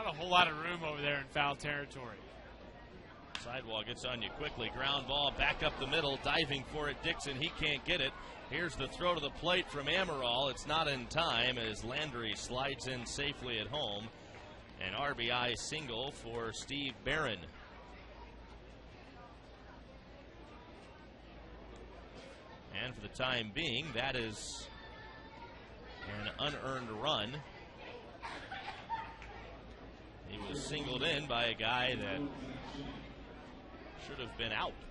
a whole lot of room over there in foul territory. Sidewall gets on you quickly. Ground ball back up the middle. Diving for it, Dixon. He can't get it. Here's the throw to the plate from Amaral. It's not in time as Landry slides in safely at home. An RBI single for Steve Barron. And for the time being, that is an unearned run. He was singled in by a guy that should have been out.